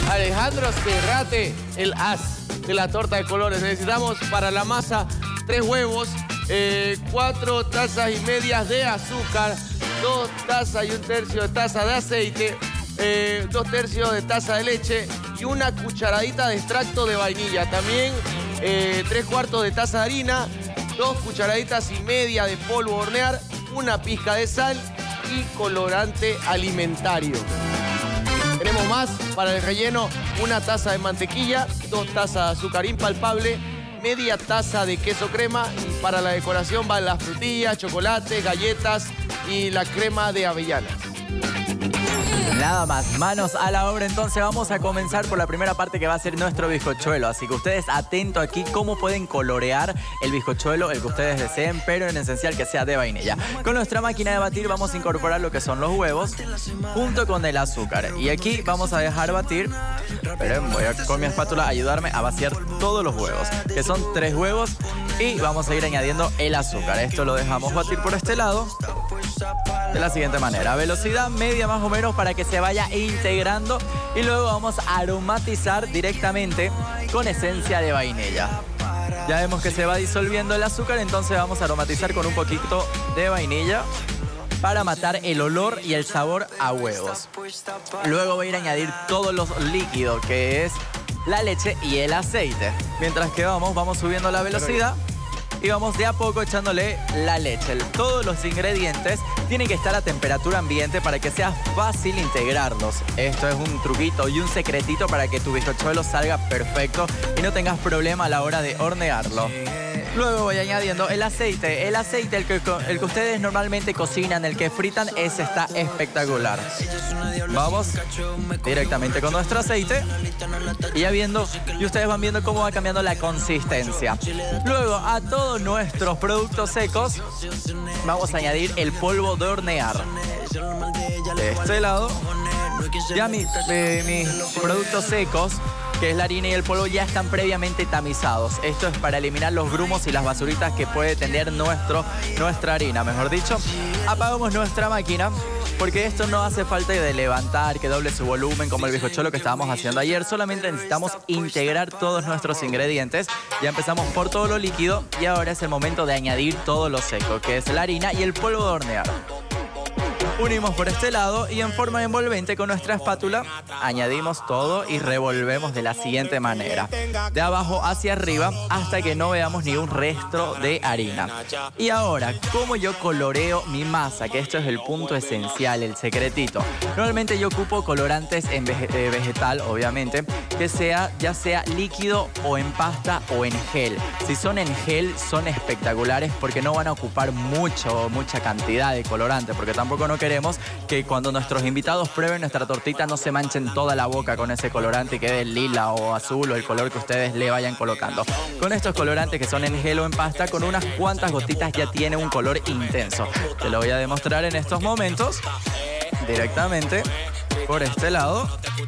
Alejandro Serrate, el as de la torta de colores. Necesitamos para la masa 3 huevos, 4 tazas y medias de azúcar, 2 tazas y 1/3 de taza de aceite, 2/3 de taza de leche y una cucharadita de extracto de vainilla. También 3/4 de taza de harina, 2 cucharaditas y media de polvo de hornear, una pizca de sal y colorante alimentario. Tenemos más para el relleno: 1 taza de mantequilla, 2 tazas de azúcar impalpable, media taza de queso crema, y para la decoración van las frutillas, chocolates, galletas y la crema de avellanas. Nada más, manos a la obra. Entonces vamos a comenzar por la primera parte, que va a ser nuestro bizcochuelo. Así que ustedes atentos aquí cómo pueden colorear el bizcochuelo, el que ustedes deseen, pero en esencial que sea de vainilla. Con nuestra máquina de batir vamos a incorporar lo que son los huevos junto con el azúcar. Y aquí vamos a dejar batir. Esperen, voy a con mi espátula a ayudarme a vaciar todos los huevos, que son 3 huevos, y vamos a ir añadiendo el azúcar. Esto lo dejamos batir por este lado de la siguiente manera: velocidad media más o menos, para que se vaya integrando, y luego vamos a aromatizar directamente con esencia de vainilla. Ya vemos que se va disolviendo el azúcar, entonces vamos a aromatizar con un poquito de vainilla para matar el olor y el sabor a huevos. Luego voy a ir a añadir todos los líquidos, que es la leche y el aceite. Mientras que vamos subiendo la velocidad y vamos de a poco echándole la leche. Todos los ingredientes tienen que estar a temperatura ambiente para que sea fácil integrarlos. Esto es un truquito y un secretito para que tu bizcochuelo salga perfecto y no tengas problema a la hora de hornearlo. Luego voy añadiendo el aceite. El aceite, el que ustedes normalmente cocinan, el que fritan, ese está espectacular. Vamos directamente con nuestro aceite y ustedes van viendo cómo va cambiando la consistencia. Luego a todos nuestros productos secos vamos a añadir el polvo de hornear. De este lado, ya mis productos secos, que es la harina y el polvo, ya están previamente tamizados. Esto es para eliminar los grumos y las basuritas que puede tener nuestra harina, mejor dicho. Apagamos nuestra máquina, porque esto no hace falta de levantar, que doble su volumen como el bizcochuelo que estábamos haciendo ayer. Solamente necesitamos integrar todos nuestros ingredientes. Ya empezamos por todo lo líquido y ahora es el momento de añadir todo lo seco, que es la harina y el polvo de hornear. Unimos por este lado y en forma envolvente con nuestra espátula añadimos todo y revolvemos de la siguiente manera: de abajo hacia arriba hasta que no veamos ni un resto de harina. Y ahora, ¿cómo yo coloreo mi masa? Que esto es el punto esencial, el secretito. Normalmente yo ocupo colorantes en vegetal, obviamente, que ya sea líquido o en pasta o en gel. Si son en gel son espectaculares porque no van a ocupar mucha cantidad de colorante, porque tampoco no queremos que cuando nuestros invitados prueben nuestra tortita no se manchen toda la boca con ese colorante y quede lila o azul o el color que ustedes le vayan colocando. Con estos colorantes que son en gel o en pasta, con unas cuantas gotitas ya tiene un color intenso. Te lo voy a demostrar en estos momentos directamente por este lado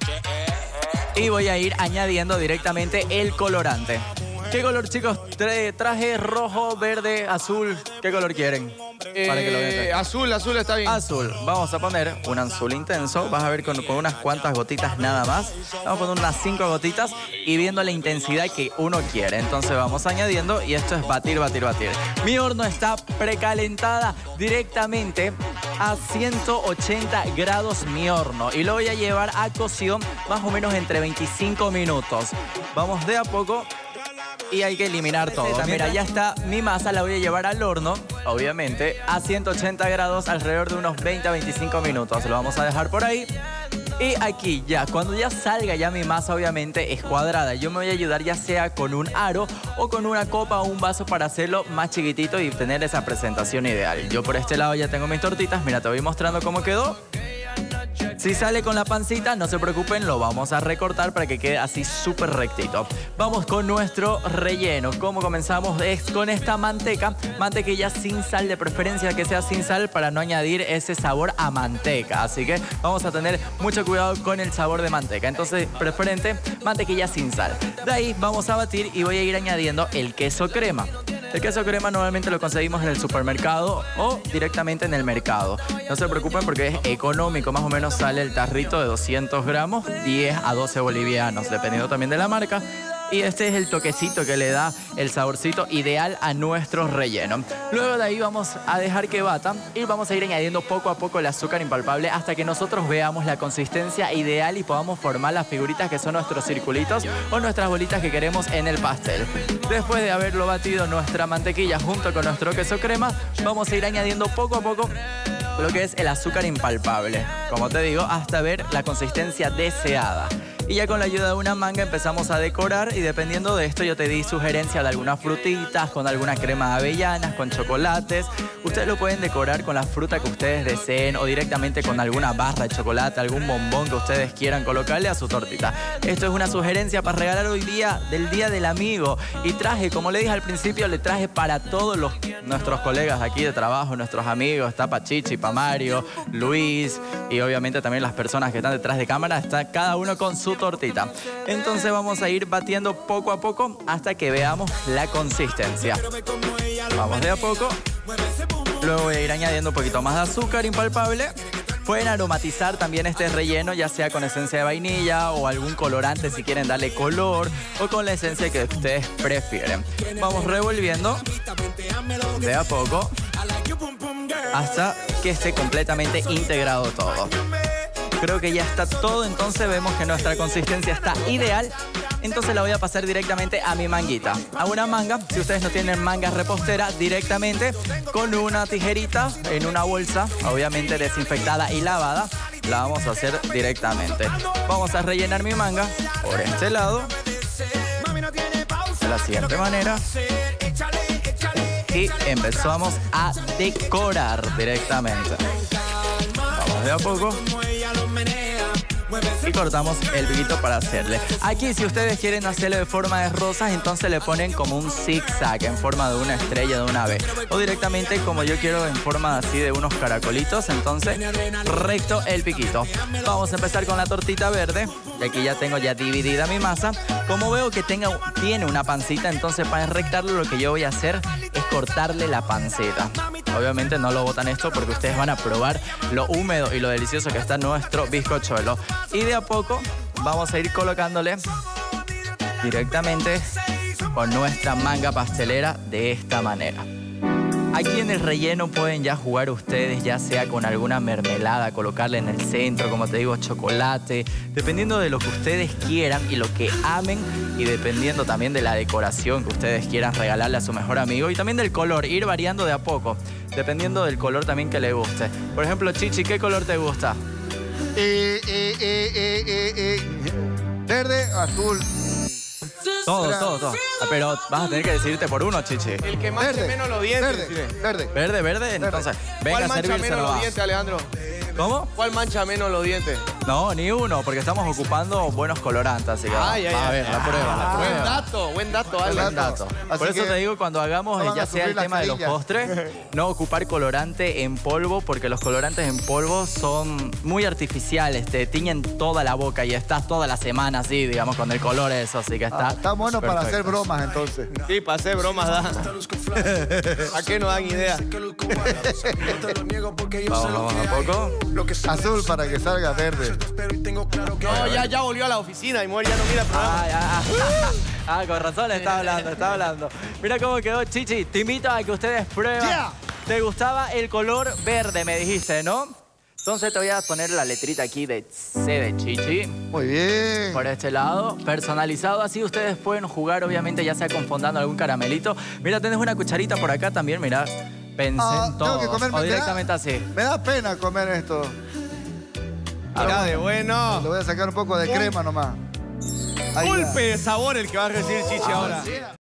y voy a ir añadiendo directamente el colorante. ¿Qué color, chicos? Traje rojo, verde, azul. ¿Qué color quieren? Para que lo vean. Azul está bien. Azul. Vamos a poner un azul intenso. Vas a ver con unas cuantas gotitas nada más. Vamos a poner unas 5 gotitas y viendo la intensidad que uno quiere. Entonces vamos añadiendo y esto es batir. Mi horno está precalentada directamente a 180 grados mi horno. Y lo voy a llevar a cocción más o menos entre 25 minutos. Vamos de a poco. Y hay que eliminar todo. Mira, ya está mi masa, la voy a llevar al horno, obviamente, a 180 grados alrededor de unos 20 a 25 minutos. Lo vamos a dejar por ahí. Y aquí ya, cuando ya salga ya mi masa, obviamente es cuadrada. Yo me voy a ayudar ya sea con un aro o con una copa o un vaso para hacerlo más chiquitito y tener esa presentación ideal. Yo por este lado ya tengo mis tortitas. Mira, te voy mostrando cómo quedó. Si sale con la pancita, no se preocupen, lo vamos a recortar para que quede así súper rectito. Vamos con nuestro relleno. ¿Cómo comenzamos? Es con esta mantequilla sin sal, de preferencia que sea sin sal para no añadir ese sabor a manteca. Así que vamos a tener mucho cuidado con el sabor de manteca. Entonces, preferente, mantequilla sin sal. De ahí vamos a batir y voy a ir añadiendo el queso crema. El queso crema normalmente lo conseguimos en el supermercado o directamente en el mercado. No se preocupen porque es económico, más o menos sale el tarrito de 200 gramos, 10 a 12 bolivianos, dependiendo también de la marca. Y este es el toquecito que le da el saborcito ideal a nuestro relleno. Luego de ahí vamos a dejar que bata y vamos a ir añadiendo poco a poco el azúcar impalpable hasta que nosotros veamos la consistencia ideal y podamos formar las figuritas que son nuestros circulitos o nuestras bolitas que queremos en el pastel. Después de haberlo batido nuestra mantequilla junto con nuestro queso crema, vamos a ir añadiendo poco a poco lo que es el azúcar impalpable. Como te digo, hasta ver la consistencia deseada. Y ya con la ayuda de una manga empezamos a decorar y dependiendo de esto yo te di sugerencia de algunas frutitas, con alguna crema de avellanas, con chocolates. Ustedes lo pueden decorar con la fruta que ustedes deseen o directamente con alguna barra de chocolate, algún bombón que ustedes quieran colocarle a su tortita. Esto es una sugerencia para regalar hoy día del Día del Amigo. Y traje, como le dije al principio, le traje para todos nuestros colegas aquí de trabajo, nuestros amigos. Está para Chichi, para Mario, Luis y obviamente también las personas que están detrás de cámara. Está cada uno con su tortita. Entonces vamos a ir batiendo poco a poco hasta que veamos la consistencia. Vamos de a poco. Luego voy a ir añadiendo un poquito más de azúcar impalpable. Pueden aromatizar también este relleno, ya sea con esencia de vainilla o algún colorante si quieren darle color o con la esencia que ustedes prefieren. Vamos revolviendo de a poco hasta que esté completamente integrado todo. Creo que ya está todo, entonces vemos que nuestra consistencia está ideal. Entonces la voy a pasar directamente a mi manguita. A una manga, si ustedes no tienen manga repostera, directamente con una tijerita en una bolsa, obviamente desinfectada y lavada, la vamos a hacer directamente. Vamos a rellenar mi manga por este lado, de la siguiente manera. Y empezamos a decorar directamente. Vamos de a poco. Y cortamos el piquito para hacerle. Aquí si ustedes quieren hacerlo de forma de rosas, entonces le ponen como un zigzag en forma de una estrella, de una V. O directamente como yo quiero en forma así de unos caracolitos, entonces recto el piquito. Vamos a empezar con la tortita verde. Y aquí ya tengo dividida mi masa. Como veo que tiene una pancita, entonces para enrectarlo lo que yo voy a hacer es cortarle la pancita. Obviamente no lo botan esto porque ustedes van a probar lo húmedo y lo delicioso que está nuestro bizcochuelo. Y de a poco vamos a ir colocándole directamente con nuestra manga pastelera de esta manera. Aquí en el relleno pueden ya jugar ustedes, ya sea con alguna mermelada, colocarle en el centro, como te digo, chocolate, dependiendo de lo que ustedes quieran y lo que amen y dependiendo también de la decoración que ustedes quieran regalarle a su mejor amigo y también del color, ir variando de a poco, dependiendo del color también que le guste. Por ejemplo, Chichi, ¿qué color te gusta? Verde, azul. Todo. Pero vas a tener que decidirte por uno, Chichi. El que manche menos los dientes. Verde. Entonces, venga ¿cuál a mancha servirse menos los nomás. dientes, Alejandro? ¿Cómo? ¿Cuál mancha menos los dientes? No, ni uno, porque estamos ocupando buenos colorantes, así que a ver, la prueba. Buen dato, Ale. Buen dato. Así Por eso que te digo, cuando hagamos no van ya a sea el sufrir las tema de los carillas. postres, no ocupar colorante en polvo, porque los colorantes en polvo son muy artificiales, te tiñen toda la boca y estás toda la semana así, digamos, con el color eso, así que está Está bueno para hacer perfecto. bromas entonces. Sí, para hacer bromas da. ¿A qué no dan idea? Vamos a poco. Azul para que salga verde. No, ya volvió a la oficina y mujer ya no mira el programa. Con razón está hablando. Mira cómo quedó, Chichi. Te invito a que ustedes prueben. Yeah. ¿Te gustaba el color verde, me dijiste, no? Entonces te voy a poner la letrita aquí de C de Chichi. Muy bien. Por este lado, personalizado. Así ustedes pueden jugar, obviamente, ya sea con fondant algún caramelito. Mira, tenés una cucharita por acá también, mira. Pensé en todo. Tengo que comerme, O directamente así. Me da pena comer esto. Mirá de bueno. Le voy a sacar un poco de crema nomás. Ahí va. Golpe de sabor el que va a recibir Chichi ahora.